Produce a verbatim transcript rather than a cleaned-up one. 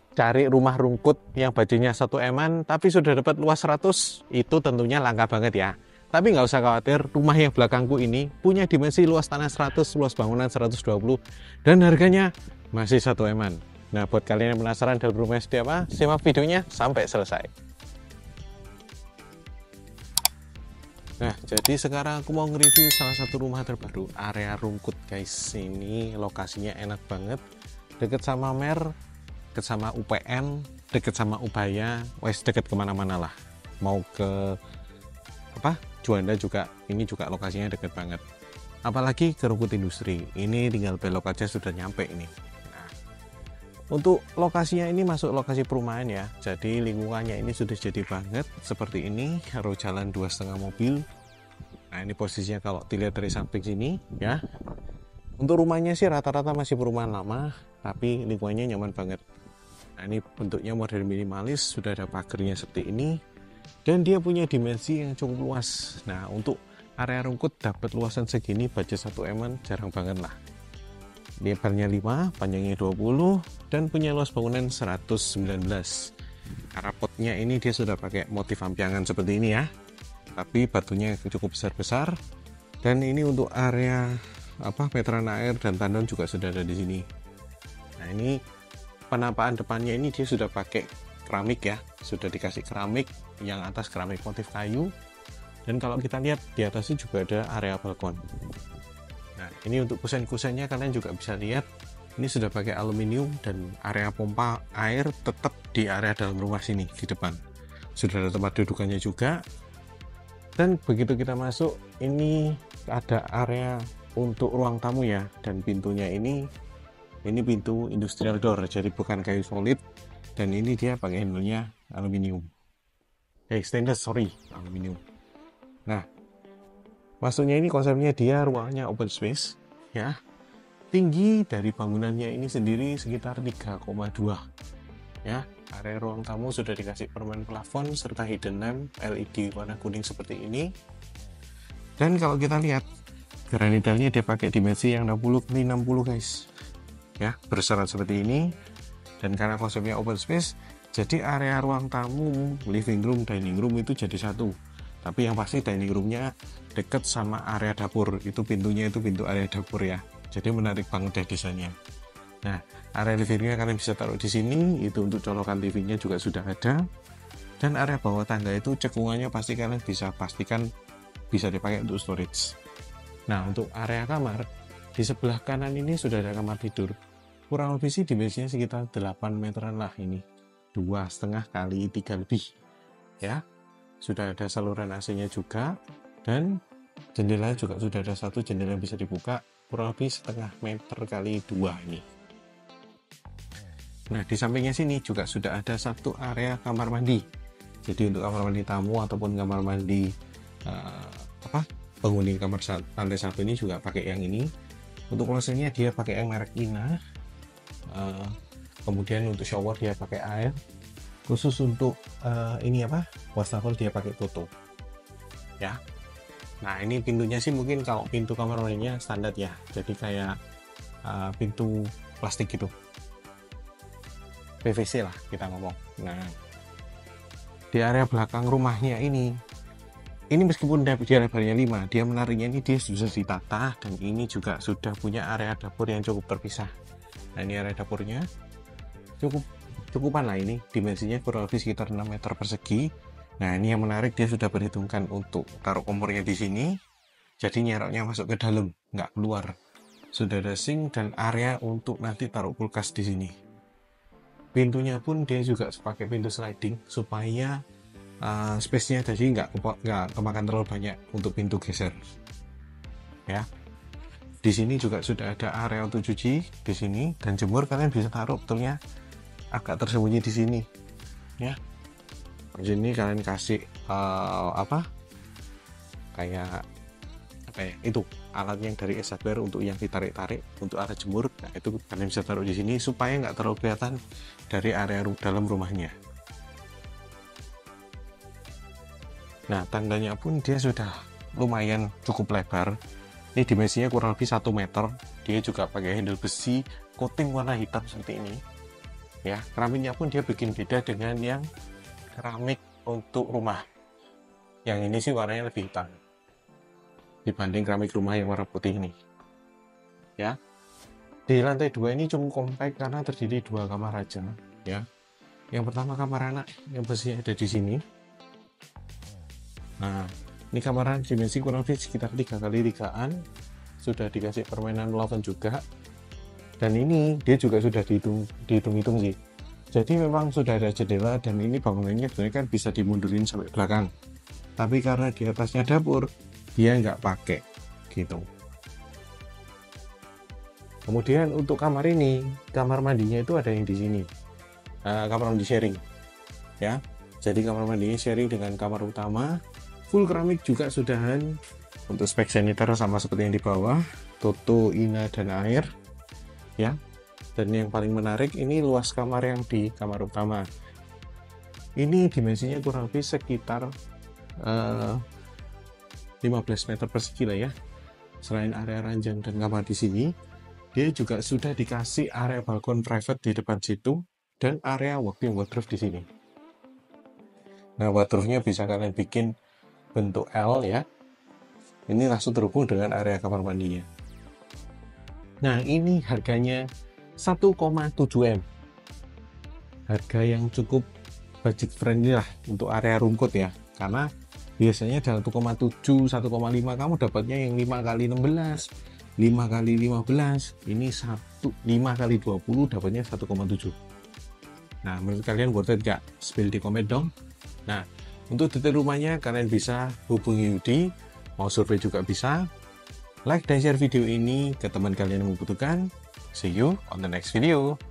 cari rumah rungkut yang budgetnya satu eman tapi sudah dapat luas seratus, itu tentunya langka banget ya. Tapi nggak usah khawatir, rumah yang belakangku ini punya dimensi luas tanah seratus, luas bangunan seratus dua puluh, dan harganya masih satu eman. Nah, buat kalian yang penasaran dalam rumah seperti apa, simak videonya sampai selesai. Nah, jadi sekarang aku mau nge-review salah satu rumah terbaru, area Rungkut guys. Ini lokasinya enak banget, deket sama Mer, deket sama U P N, deket sama Ubaya, wes deket kemana-mana lah. Mau ke apa Juanda juga, ini juga lokasinya deket banget. Apalagi ke Rungkut Industri, ini tinggal belok aja sudah nyampe ini. Nah, untuk lokasinya ini masuk lokasi perumahan ya, jadi lingkungannya ini sudah jadi banget seperti ini, harus jalan dua setengah mobil. Nah, ini posisinya kalau dilihat dari samping sini ya. Untuk rumahnya sih rata-rata masih perumahan lama, tapi lingkungannya nyaman banget. Nah, ini bentuknya model minimalis, sudah ada pagarnya seperti ini, dan dia punya dimensi yang cukup luas. Nah, untuk area Rungkut dapat luasan segini budget satu eman jarang banget lah. Lebarnya lima, panjangnya dua puluh, dan punya luas bangunan seratus sembilan belas. Carportnya ini dia sudah pakai motif ampiangan seperti ini ya, tapi batunya cukup besar-besar. Dan ini untuk area apa meteran air dan tandon juga sudah ada di sini. Nah, ini penapaan depannya ini dia sudah pakai keramik ya, sudah dikasih keramik, yang atas keramik motif kayu. Dan kalau kita lihat di atasnya juga ada area balkon. Nah, ini untuk kusen-kusennya kalian juga bisa lihat, ini sudah pakai aluminium, dan area pompa air tetap di area dalam rumah sini di depan. Sudah ada tempat dudukannya juga. Dan begitu kita masuk, ini ada area untuk ruang tamu ya, dan pintunya ini ini pintu industrial door, jadi bukan kayu solid, dan ini dia pakai handle-nya aluminium. Eh, stainless, sorry, aluminium. Nah, masuknya ini konsepnya dia ruangnya open space ya. Tinggi dari bangunannya ini sendiri sekitar tiga koma dua ya. Area ruang tamu sudah dikasih permen plafon serta hidden lamp L E D warna kuning seperti ini. Dan kalau kita lihat granitelnya dia pakai dimensi yang enam puluh kali enam puluh guys ya, berserat seperti ini. Dan karena konsepnya open space, jadi area ruang tamu, living room, dining room itu jadi satu. Tapi yang pasti dining roomnya deket sama area dapur, itu pintunya itu pintu area dapur ya, jadi menarik banget deh desainnya. Nah, area living roomnya kalian bisa taruh di sini, itu untuk colokan T V-nya juga sudah ada. Dan area bawah tangga itu cekungannya pasti kalian bisa pastikan bisa dipakai untuk storage. Nah, untuk area kamar di sebelah kanan ini sudah ada kamar tidur. Kurang lebih sih dimensinya sekitar delapan meteran lah ini, dua setengah kali tiga lebih ya. Sudah ada saluran A C-nya juga, dan jendela juga sudah ada satu jendela yang bisa dibuka, kurang lebih setengah meter kali dua ini. Nah, di sampingnya sini juga sudah ada satu area kamar mandi. Jadi untuk kamar mandi tamu ataupun kamar mandi uh, apa penghuni kamar lantai satu ini juga pakai yang ini. Untuk klosetnya dia pakai yang merek Ina. Uh, kemudian untuk shower dia pakai air. Khusus untuk uh, ini apa wastafel dia pakai Toto ya. Nah, ini pintunya sih mungkin kalau pintu kamar mandinya standar ya, jadi kayak uh, pintu plastik gitu, P V C lah kita ngomong. Nah, di area belakang rumahnya ini ini meskipun dia lebarnya lima, dia menariknya ini dia sudah ditata, dan ini juga sudah punya area dapur yang cukup terpisah. Nah, ini area dapurnya cukup cukupan lah, ini dimensinya kurang lebih sekitar enam meter persegi. Nah, ini yang menarik, dia sudah perhitungkan untuk taruh kompornya di sini, jadi nyeroknya masuk ke dalam, nggak keluar. Sudah ada sink dan area untuk nanti taruh kulkas di sini. Pintunya pun dia juga pakai pintu sliding supaya uh, space-nya tadi nggak nggak kemakan terlalu banyak untuk pintu geser ya. Di sini juga sudah ada area untuk cuci di sini, dan jemur kalian bisa taruh betulnya agak tersembunyi di sini ya. Di sini kalian kasih uh, apa kayak apa ya, itu alat yang dari Esaber untuk yang ditarik-tarik untuk alat jemur. Nah, itu kalian bisa taruh di sini supaya nggak terlalu kelihatan dari area dalam rumahnya. Nah, tangganya pun dia sudah lumayan cukup lebar. Ini dimensinya kurang lebih satu meter. Dia juga pakai handle besi coating warna hitam seperti ini. Ya, keramiknya pun dia bikin beda dengan yang keramik untuk rumah. Yang ini sih warnanya lebih hitam dibanding keramik rumah yang warna putih ini. Ya, di lantai dua ini cukup kompak karena terdiri dua kamar aja. Ya, yang pertama kamar anak yang posisinya ada di sini. Nah, ini kamar anak dimensi kurang lebih sekitar tiga kali tigaan, sudah dikasih permainan loven juga. Dan ini dia juga sudah dihitung dihitung-hitung sih. Jadi memang sudah ada jendela dan ini bangunannya sebenarnya kan bisa dimundurin sampai belakang. Tapi karena di atasnya dapur, dia nggak pakai gitu. Kemudian untuk kamar ini, kamar mandinya itu ada yang di sini. Uh, kamar mandi sharing. Ya. Jadi kamar mandinya sharing dengan kamar utama. Full keramik juga sudahan. Untuk spek saniter sama seperti yang di bawah, Toto, Ina, dan air. Ya, dan yang paling menarik ini luas kamar yang di kamar utama. Ini dimensinya kurang lebih sekitar uh, lima belas meter persegi lah ya. Selain area ranjang dan kamar di sini, dia juga sudah dikasih area balkon private di depan situ dan area walk-in wardrobe di sini. Nah, wardrobe-nya bisa kalian bikin bentuk L ya. Ini langsung terhubung dengan area kamar mandinya. Nah, ini harganya satu koma tujuh M. Harga yang cukup budget friendly lah untuk area rungkut ya. Karena biasanya dalam satu koma tujuh, satu koma lima kamu dapatnya yang lima kali enam belas, lima kali lima belas. Ini satu lima kali dua puluh dapatnya satu koma tujuh. Nah, menurut kalian worth it gak? Spill di komen dong. Nah, untuk detail rumahnya kalian bisa hubungi Yudi. Mau survei juga bisa. Like dan share video ini ke teman kalian yang membutuhkan. See you on the next video.